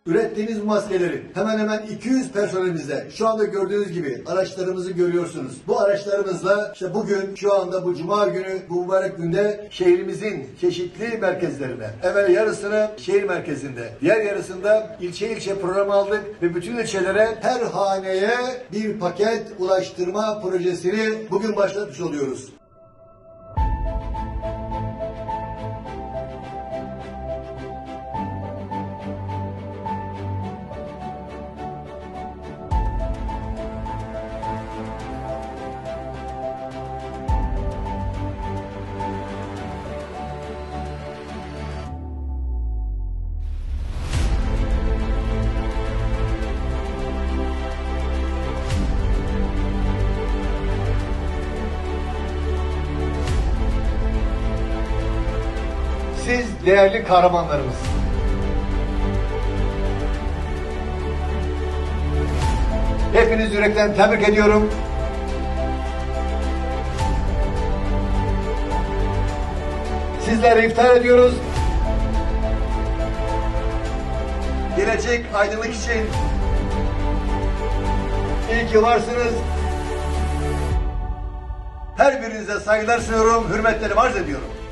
Ürettiğimiz maskeleri hemen hemen 200 personelimizle şu anda gördüğünüz gibi araçlarımızı görüyorsunuz. Bu araçlarımızla işte bugün şu anda bu cuma günü bu mübarek günde şehrimizin çeşitli merkezlerine, evvel yarısını şehir merkezinde, diğer yarısında ilçe program aldık ve bütün ilçelere her haneye bir paket ulaştırma projesini bugün başlatmış oluyoruz. Siz değerli kahramanlarımız. Hepiniz yürekten tebrik ediyorum. Sizleri iftar ediyoruz. Gelecek aydınlık için iyi ki varsınız. Her birinize saygılar sunuyorum, hürmetlerimi arz ediyorum.